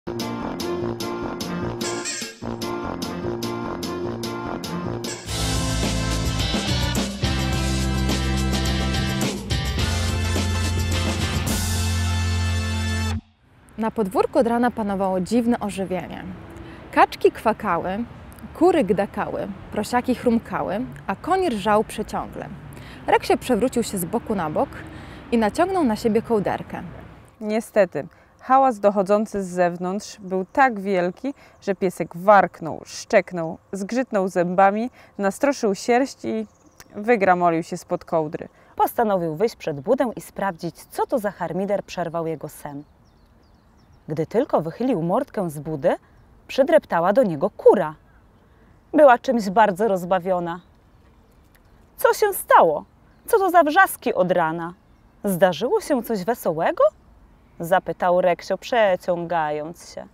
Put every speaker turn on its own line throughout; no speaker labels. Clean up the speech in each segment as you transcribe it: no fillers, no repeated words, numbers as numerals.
Na podwórku od rana panowało dziwne ożywienie. Kaczki kwakały, kury gdakały, prosiaki chrumkały, a koń rżał przeciągle. Reksio przewrócił się z boku na bok i naciągnął na siebie kołderkę.
Niestety, hałas dochodzący z zewnątrz był tak wielki, że piesek warknął, szczeknął, zgrzytnął zębami, nastroszył sierść i wygramolił się spod kołdry.
Postanowił wyjść przed budę i sprawdzić, co to za harmider przerwał jego sen. Gdy tylko wychylił mordkę z budy, przydreptała do niego kura. Była czymś bardzo rozbawiona. Co się stało? Co to za wrzaski od rana? Zdarzyło się coś wesołego? Zapytał Reksio, przeciągając się.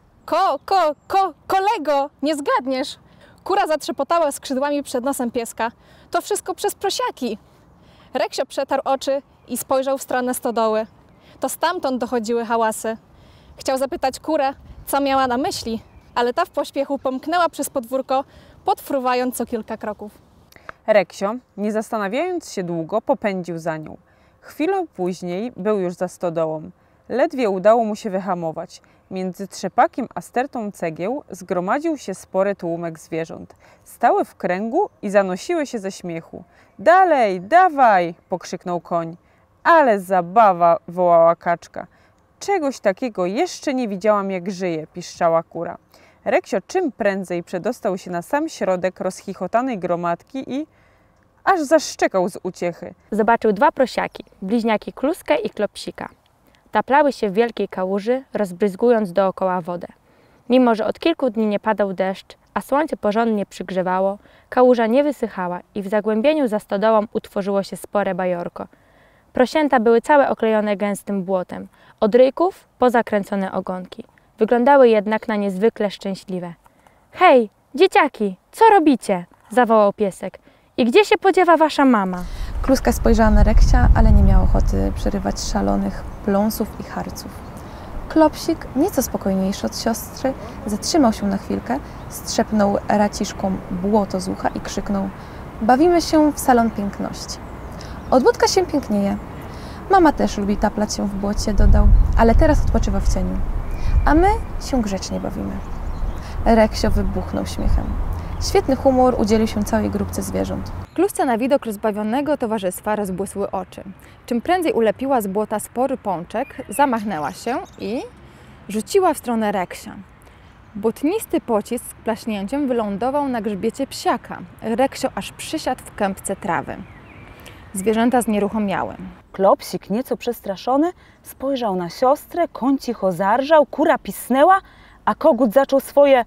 Kolego, nie zgadniesz. Kura zatrzepotała skrzydłami przed nosem pieska. To wszystko przez prosiaki. Reksio przetarł oczy i spojrzał w stronę stodoły. To stamtąd dochodziły hałasy. Chciał zapytać kurę, co miała na myśli, ale ta w pośpiechu pomknęła przez podwórko, podfruwając co kilka kroków.
Reksio, nie zastanawiając się długo, popędził za nią. Chwilę później był już za stodołą. Ledwie udało mu się wyhamować. Między trzepakiem a stertą cegieł zgromadził się spory tłumek zwierząt. Stały w kręgu i zanosiły się ze śmiechu. Dalej, dawaj! Pokrzyknął koń. Ale zabawa! Wołała kaczka. Czegoś takiego jeszcze nie widziałam, jak żyje, piszczała kura. Reksio czym prędzej przedostał się na sam środek rozchichotanej gromadki i aż zaszczekał z uciechy.
Zobaczył dwa prosiaki, bliźniaki Kluskę i Klopsika. Taplały się w wielkiej kałuży, rozbryzgując dookoła wodę. Mimo że od kilku dni nie padał deszcz, a słońce porządnie przygrzewało, kałuża nie wysychała i w zagłębieniu za stodołą utworzyło się spore bajorko. Prosięta były całe oklejone gęstym błotem, od ryjków po zakręcone ogonki. Wyglądały jednak na niezwykle szczęśliwe. Hej, dzieciaki, co robicie? Zawołał piesek. I gdzie się podziewa wasza mama?
Kluska spojrzała na Reksia, ale nie miała ochoty przerywać szalonych pląsów i harców. Klopsik, nieco spokojniejszy od siostry, zatrzymał się na chwilkę, strzepnął raciszką błoto z ucha i krzyknął: bawimy się w salon piękności. Odwódka się pięknieje. Mama też lubi taplać się w błocie, dodał, ale teraz odpoczywa w cieniu. A my się grzecznie bawimy. Reksio wybuchnął śmiechem. Świetny humor udzielił się całej grupce zwierząt. Klusce na widok rozbawionego towarzystwa rozbłysły oczy. Czym prędzej ulepiła z błota spory pączek, zamachnęła się i rzuciła w stronę Reksia. Błotnisty pocisk z plaśnięciem wylądował na grzbiecie psiaka. Reksio aż przysiadł w kępce trawy. Zwierzęta znieruchomiały.
Klopsik, nieco przestraszony, spojrzał na siostrę, koń cicho zarżał, kura pisnęła, a kogut zaczął swoje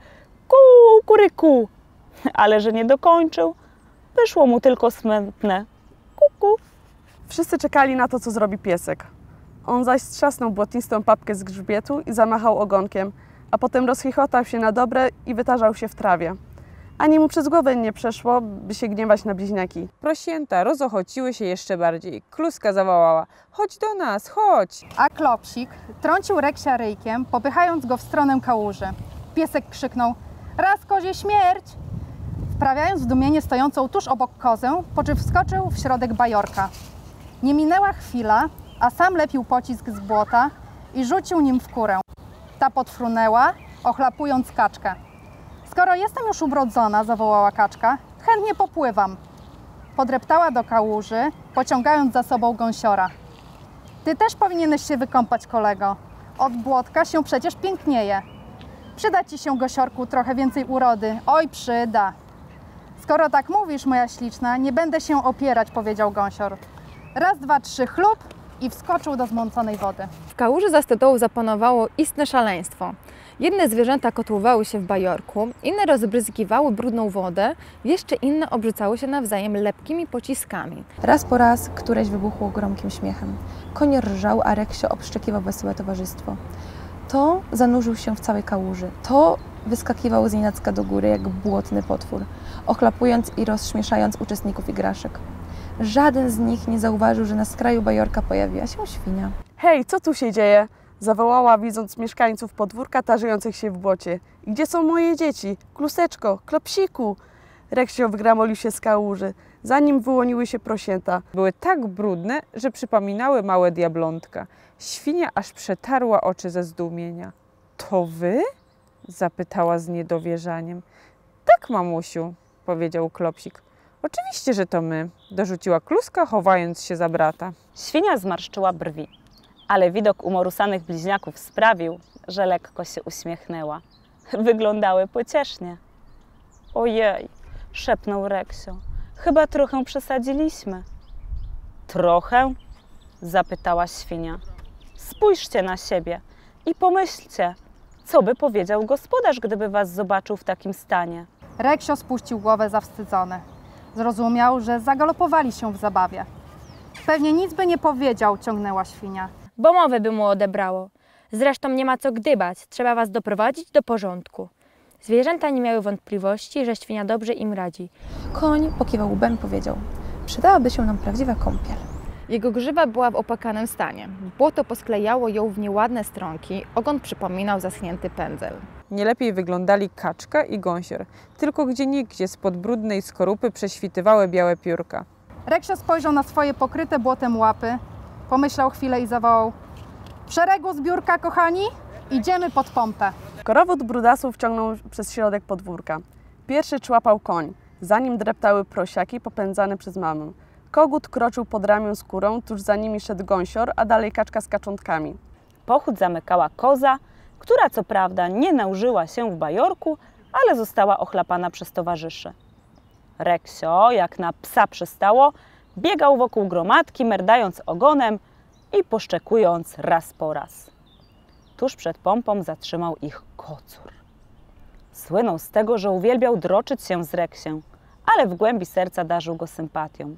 kuryku. Ale że nie dokończył, wyszło mu tylko smętne kuku.
Wszyscy czekali na to, co zrobi piesek. On zaś strzasnął błotnistą papkę z grzbietu i zamachał ogonkiem, a potem rozchichotał się na dobre i wytarzał się w trawie. Ani mu przez głowę nie przeszło, by się gniewać na bliźniaki.
Prosięta rozochociły się jeszcze bardziej. Kluska zawołała: chodź do nas, chodź!
A Klopsik trącił Reksia ryjkiem, popychając go w stronę kałuży. Piesek krzyknął: raz kozie śmierć! Wprawiając w dumienie stojącą tuż obok kozę, po czym wskoczył w środek bajorka. Nie minęła chwila, a sam lepił pocisk z błota i rzucił nim w kurę. Ta podfrunęła, ochlapując kaczkę. Skoro jestem już ubrodzona, zawołała kaczka, chętnie popływam. Podreptała do kałuży, pociągając za sobą gąsiora. Ty też powinieneś się wykąpać, kolego. Od błotka się przecież pięknieje. Przyda ci się, gosiorku, trochę więcej urody. Oj, przyda. Skoro tak mówisz, moja śliczna, nie będę się opierać, powiedział gąsior. Raz, dwa, trzy, chlub i wskoczył do zmąconej wody.
W kałuży za stodołą zapanowało istne szaleństwo. Jedne zwierzęta kotłowały się w bajorku, inne rozbryzgiwały brudną wodę, jeszcze inne obrzucały się nawzajem lepkimi pociskami. Raz po raz któreś wybuchło gromkim śmiechem. Koń rżał, a Reksio obszczekiwał wesołe towarzystwo. To zanurzył się w całej kałuży, to wyskakiwał z nienacka do góry jak błotny potwór, ochlapując i rozśmieszając uczestników igraszek. Żaden z nich nie zauważył, że na skraju bajorka pojawiła się świnia.
Hej, co tu się dzieje? Zawołała, widząc mieszkańców podwórka tarzujących się w błocie. Gdzie są moje dzieci? Kluseczko, Klopsiku! Reksio wygramolił się z kałuży. Za nim wyłoniły się prosięta.
Były tak brudne, że przypominały małe diablątka. Świnia aż przetarła oczy ze zdumienia. To wy? Zapytała z niedowierzaniem. Tak, mamusiu, powiedział Klopsik. Oczywiście, że to my, dorzuciła Kluska, chowając się za brata.
Świnia zmarszczyła brwi, ale widok umorusanych bliźniaków sprawił, że lekko się uśmiechnęła. Wyglądały pociesznie. Ojej, szepnął Reksio. Chyba trochę przesadziliśmy. Trochę? Zapytała świnia. Spójrzcie na siebie i pomyślcie, co by powiedział gospodarz, gdyby was zobaczył w takim stanie.
Reksio spuścił głowę zawstydzony. Zrozumiał, że zagalopowali się w zabawie. Pewnie nic by nie powiedział, ciągnęła świnia.
Bo mowy by mu odebrało. Zresztą nie ma co gdybać, trzeba was doprowadzić do porządku. Zwierzęta nie miały wątpliwości, że świnia dobrze im radzi.
Koń pokiwał łbem i powiedział: przydałaby się nam prawdziwa kąpiel.
Jego grzywa była w opłakanym stanie. Błoto posklejało ją w nieładne stronki, ogon przypominał zaschnięty pędzel.
Nie lepiej wyglądali kaczka i gąsior, tylko gdzieniegdzie spod brudnej skorupy prześwitywały białe piórka.
Reksio spojrzał na swoje pokryte błotem łapy, pomyślał chwilę i zawołał: w szeregu zbiórka, kochani, idziemy pod pompę.
Korowód brudasów ciągnął przez środek podwórka. Pierwszy człapał koń, za nim dreptały prosiaki popędzane przez mamę. Kogut kroczył pod ramię skórą, tuż za nimi szedł gąsior, a dalej kaczka z kaczątkami.
Pochód zamykała koza, która co prawda nie nałożyła się w bajorku, ale została ochlapana przez towarzyszy. Reksio, jak na psa przystało, biegał wokół gromadki, merdając ogonem i poszczekując raz po raz. Tuż przed pompą zatrzymał ich kocur. Słynął z tego, że uwielbiał droczyć się z Reksiem, ale w głębi serca darzył go sympatią.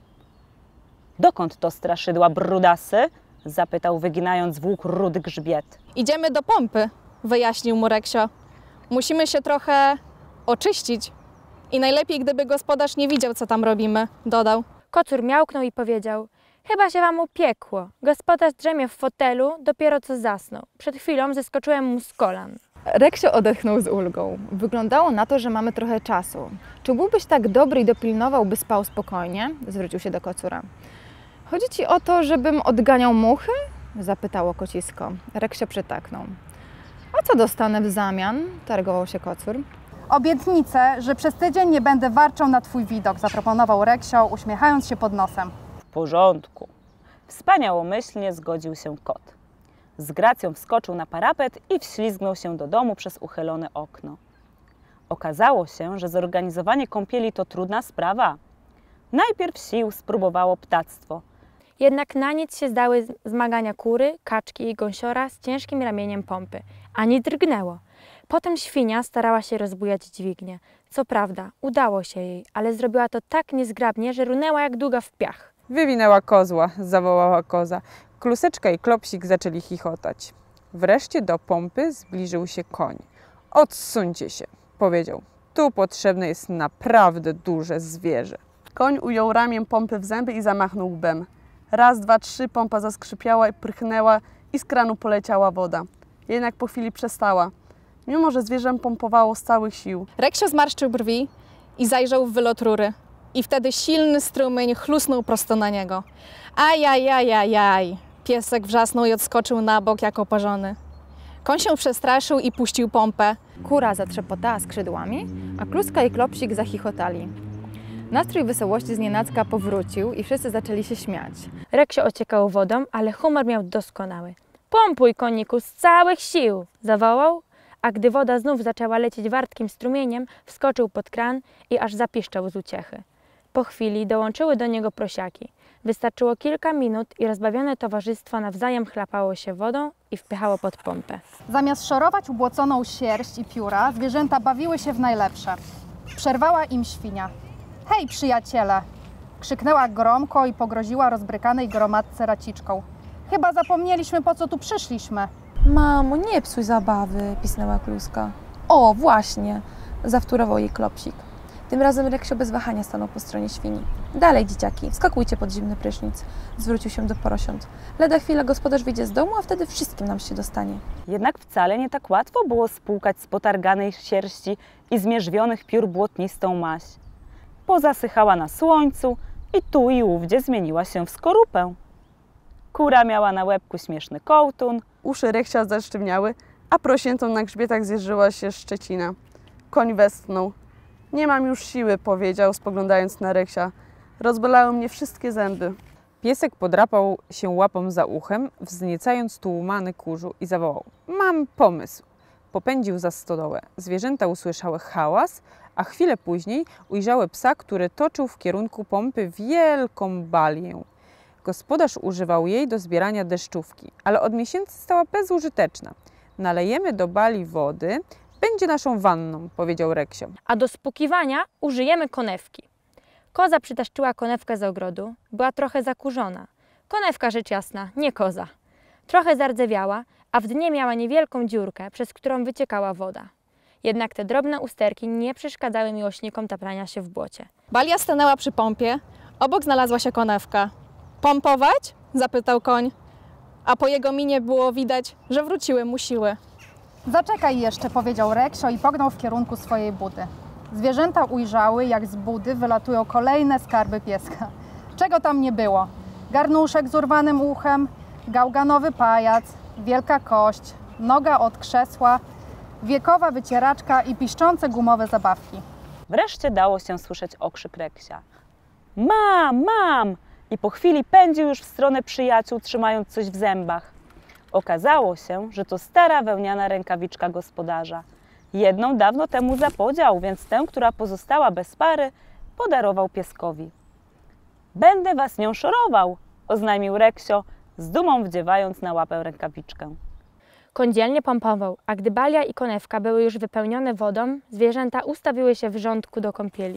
Dokąd to straszydła, brudasy? Zapytał, wyginając w łuk rudy grzbiet.
Idziemy do pompy, wyjaśnił mu Reksio. Musimy się trochę oczyścić. I najlepiej, gdyby gospodarz nie widział, co tam robimy, dodał.
Kocur miałknął i powiedział: chyba się wam upiekło. Gospodarz drzemie w fotelu, dopiero co zasnął. Przed chwilą zeskoczyłem mu z kolan.
Reksio odetchnął z ulgą. Wyglądało na to, że mamy trochę czasu. Czy byłbyś tak dobry i dopilnował, by spał spokojnie? Zwrócił się do kocura. Chodzi ci o to, żebym odganiał muchy? Zapytało kocisko. Reksio przytaknął. A co dostanę w zamian? Targował się kocur.
Obietnicę, że przez tydzień nie będę warczał na twój widok, zaproponował Reksio, uśmiechając się pod nosem.
W porządku. Wspaniałomyślnie zgodził się kot. Z gracją wskoczył na parapet i wślizgnął się do domu przez uchylone okno. Okazało się, że zorganizowanie kąpieli to trudna sprawa. Najpierw sił spróbowało ptactwo.
Jednak na nic się zdały zmagania kury, kaczki i gąsiora z ciężkim ramieniem pompy. Ani drgnęło. Potem świnia starała się rozbujać dźwignię. Co prawda, udało się jej, ale zrobiła to tak niezgrabnie, że runęła jak długa w piach.
Wywinęła kozła, zawołała koza. Kluseczka i Klopsik zaczęli chichotać. Wreszcie do pompy zbliżył się koń. Odsuńcie się, powiedział. Tu potrzebne jest naprawdę duże zwierzę.
Koń ujął ramię pompy w zęby i zamachnął łbem. Raz, dwa, trzy, pompa zaskrzypiała i prychnęła i z kranu poleciała woda. Jednak po chwili przestała, mimo że zwierzę pompowało z całych sił.
Reksio zmarszczył brwi i zajrzał w wylot rury. I wtedy silny strumień chlusnął prosto na niego. Ajajajajaj! Piesek wrzasnął i odskoczył na bok jak oparzony. Koń się przestraszył i puścił pompę.
Kura zatrzepotała skrzydłami, a Kluska i Klopsik zachichotali. Nastrój wesołości znienacka powrócił i wszyscy zaczęli się śmiać.
Reksio ociekał wodą, ale humor miał doskonały. Pompuj, koniku, z całych sił! Zawołał, a gdy woda znów zaczęła lecieć wartkim strumieniem, wskoczył pod kran i aż zapiszczał z uciechy. Po chwili dołączyły do niego prosiaki. Wystarczyło kilka minut i rozbawione towarzystwo nawzajem chlapało się wodą i wpychało pod pompę.
Zamiast szorować ubłoconą sierść i pióra, zwierzęta bawiły się w najlepsze. Przerwała im świnia. Hej, przyjaciele! Krzyknęła gromko i pogroziła rozbrykanej gromadce raciczką. Chyba zapomnieliśmy, po co tu przyszliśmy.
Mamo, nie psuj zabawy, pisnęła Kluska. O, właśnie, zawtórował jej Klopsik. Tym razem Reksio bez wahania stanął po stronie świni. Dalej, dzieciaki, wskakujcie pod zimny prysznic. Zwrócił się do porosiąt. Lada chwila gospodarz wyjdzie z domu, a wtedy wszystkim nam się dostanie.
Jednak wcale nie tak łatwo było spłukać z potarganej sierści i zmierzwionych piór błotnistą maź. Pozasychała na słońcu i tu i ówdzie zmieniła się w skorupę. Kura miała na łebku śmieszny kołtun.
Uszy Reksia zasztywniały, a prosiętom na grzbietach zjeżyła się szczecina. Koń westchnął. Nie mam już siły, powiedział, spoglądając na Reksia. Rozbolały mnie wszystkie zęby.
Piesek podrapał się łapą za uchem, wzniecając tłumany kurzu i zawołał: mam pomysł! Popędził za stodołę. Zwierzęta usłyszały hałas, a chwilę później ujrzały psa, który toczył w kierunku pompy wielką balię. Gospodarz używał jej do zbierania deszczówki, ale od miesięcy stała bezużyteczna. Nalejemy do bali wody, będzie naszą wanną, powiedział Reksio.
A do spłukiwania użyjemy konewki. Koza przytaszczyła konewkę z ogrodu, była trochę zakurzona. Konewka, rzecz jasna, nie koza. Trochę zardzewiała, a w dnie miała niewielką dziurkę, przez którą wyciekała woda. Jednak te drobne usterki nie przeszkadzały miłośnikom taplania się w błocie.
Balia stanęła przy pompie, obok znalazła się konewka. Pompować? Zapytał koń, a po jego minie było widać, że wróciły mu siły.
Zaczekaj jeszcze, powiedział Reksio i pognał w kierunku swojej budy. Zwierzęta ujrzały, jak z budy wylatują kolejne skarby pieska. Czego tam nie było? Garnuszek z urwanym uchem, gałganowy pajac, wielka kość, noga od krzesła, wiekowa wycieraczka i piszczące gumowe zabawki.
Wreszcie dało się słyszeć okrzyk Reksia. Mam, mam! I po chwili pędził już w stronę przyjaciół, trzymając coś w zębach. Okazało się, że to stara wełniana rękawiczka gospodarza. Jedną dawno temu zapodział, więc tę, która pozostała bez pary, podarował pieskowi. Będę was nią szorował, oznajmił Reksio, z dumą wdziewając na łapę rękawiczkę.
Koń dzielnie pompował, a gdy balia i konewka były już wypełnione wodą, zwierzęta ustawiły się w rządku do kąpieli.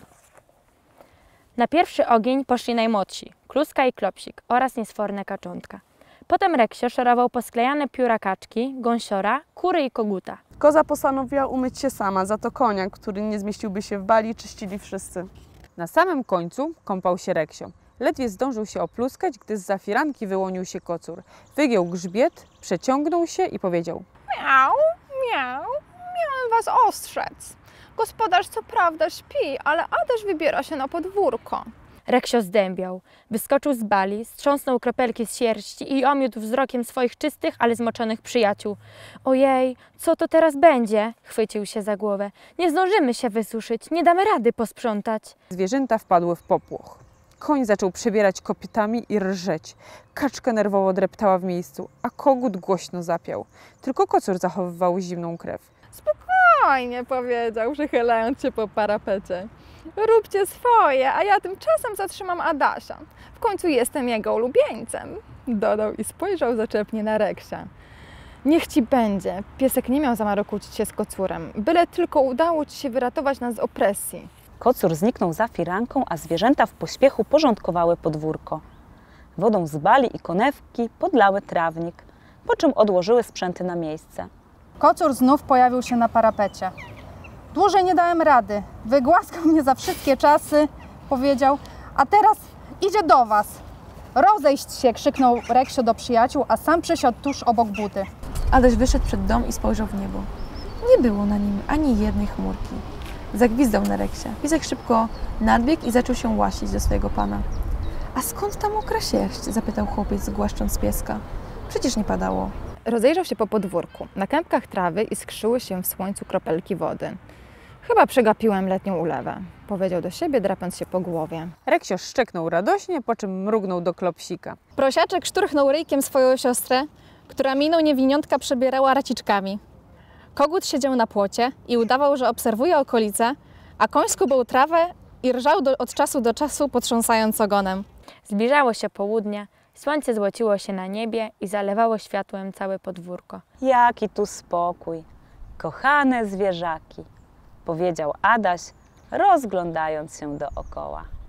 Na pierwszy ogień poszli najmłodsi, Kluska i Klopsik oraz niesforne kaczątka. Potem Reksio szorował posklejane pióra kaczki, gąsiora, kury i koguta.
Koza postanowiła umyć się sama, za to konia, który nie zmieściłby się w bali, czyścili wszyscy.
Na samym końcu kąpał się Reksio. Ledwie zdążył się opluskać, gdy zza firanki wyłonił się kocur. Wygiął grzbiet, przeciągnął się i powiedział:
Miau, miau, miałem was ostrzec. Gospodarz co prawda śpi, ale Adaś wybiera się na podwórko.
Reksio zdębiał. Wyskoczył z bali, strząsnął kropelki z sierści i omiótł wzrokiem swoich czystych, ale zmoczonych przyjaciół. Ojej, co to teraz będzie? Chwycił się za głowę. Nie zdążymy się wysuszyć, nie damy rady posprzątać.
Zwierzęta wpadły w popłoch. Koń zaczął przebierać kopytami i rżeć. Kaczka nerwowo dreptała w miejscu, a kogut głośno zapiał. Tylko kocur zachowywał zimną krew.
Spokojnie, powiedział, przychylając się po parapecie. Róbcie swoje, a ja tymczasem zatrzymam Adasia. W końcu jestem jego ulubieńcem. Dodał i spojrzał zaczepnie na Reksia. Niech ci będzie. Piesek nie miał zamiaru kłócić się z kocurem. Byle tylko udało ci się wyratować nas z opresji.
Kocur zniknął za firanką, a zwierzęta w pośpiechu porządkowały podwórko. Wodą z bali i konewki podlały trawnik, po czym odłożyły sprzęty na miejsce.
Kocur znów pojawił się na parapecie. Dłużej nie dałem rady. Wygłaskał mnie za wszystkie czasy, powiedział, a teraz idzie do was. Rozejść się, krzyknął Reksio do przyjaciół, a sam przysiadł tuż obok budy.
Adaś wyszedł przed dom i spojrzał w niebo. Nie było na nim ani jednej chmurki. Zagwizdał na Reksia. Piesek szybko nadbiegł i zaczął się łasić do swojego pana. A skąd ta mokra sierść? Zapytał chłopiec, głaszcząc pieska. Przecież nie padało.
Rozejrzał się po podwórku. Na kępkach trawy iskrzyły się w słońcu kropelki wody. Chyba przegapiłem letnią ulewę, powiedział do siebie, drapiąc się po głowie.
Reksio szczeknął radośnie, po czym mrugnął do Klopsika.
Prosiaczek szturchnął ryjkiem swoją siostrę, która miną niewiniątka przebierała raciczkami. Kogut siedział na płocie i udawał, że obserwuje okolice, a koń skubał trawę i rżał od czasu do czasu, potrząsając ogonem.
Zbliżało się południe, słońce złociło się na niebie i zalewało światłem całe podwórko.
Jaki tu spokój, kochane zwierzaki, powiedział Adaś, rozglądając się dookoła.